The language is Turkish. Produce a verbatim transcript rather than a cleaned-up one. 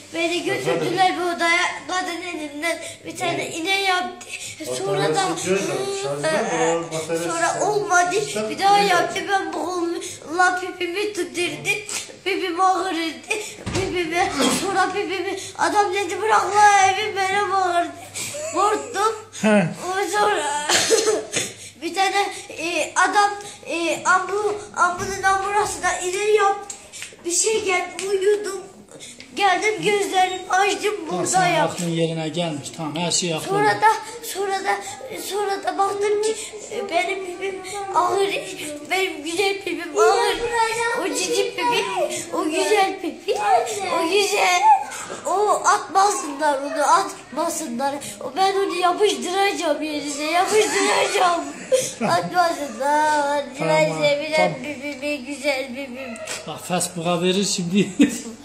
Beni götürdüler bir odaya. Kadın elinden bir tane iğne yaptı. Sonra da sonra olmadı. Bir daha yaptı. Ben boğulmuşla pipimi tutturdu. Pipimi ağrırdı. Pipimi sonra pipimi adam dedi bırak la evi bana bağırdı. Korktum. Sonra bir tane e, adam e, ambu, ambunun ambulansına iğne yaptı. Bir şey geldi uyudum. Geldim gözlerimi açtım burada yap. Aklın yerine gelmiş tamam her şey aklın. Sonra da sonra da sonra da baktım ki benim pipim ağır, benim güzel pipim ağır. O cici pipi, o güzel pipi, o güzel. O atmasınlar onu atmasınlar. O ben onu yapıştıracağım yerine yapıştıracağım. Atmasınlar. Güzel sevilen pipimi güzel pipim. Bak Facebook'a verir şimdi.